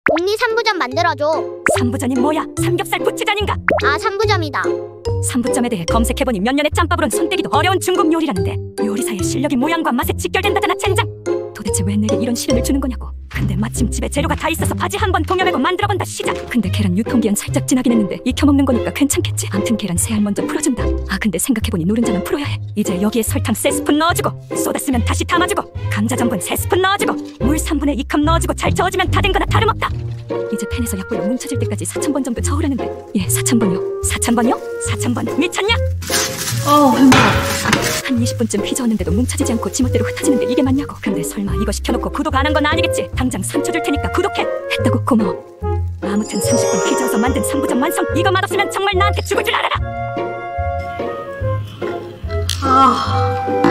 언니 삼부점 만들어줘. 삼부전이 뭐야? 삼겹살 부추전인가? 아, 삼부점이다. 삼부점에 대해 검색해보니 몇 년의 짬밥으론 손대기도 어려운 중국 요리라는데 요리사의 실력이 모양과 맛에 직결된다잖아 젠장! 도대체 왜 내게 이런 시련을 주는 거냐고. 근데 마침 집에 재료가 다 있어서 바지 한번 동여매고 만들어본다 시작! 근데 계란 유통기한 살짝 지나긴 했는데 익혀먹는 거니까 괜찮겠지? 암튼 계란 3알 먼저 풀어준다. 아 근데 생각해보니 노른자는 풀어야 해. 이제 여기에 설탕 3스푼 넣어주고 소다 쓰면 다시 담아주고 감자 전분 3스푼 넣어주고 물 3분의 2컵 넣어주고 잘 저어주면 다 된 거나 다름없다. 이제 팬에서 약불로 뭉쳐질 때까지 4000번 정도 저으라는데 예 4000번이요? 4000번이요? 4000번 미쳤냐? 힘들어. 한 20분쯤 휘저었는데도 뭉쳐지지 않고 지멋대로 흩어지는데 이게 맞냐고. 근데 설마 이거 시켜놓고 구독 안 한 건 아니겠지? 당장 3초 줄 테니까 구독해. 했다고 고마워. 아무튼 30분 휘저어서 만든 삼부점 완성. 이거 맛없으면 정말 나한테 죽을 줄 알아라. 아.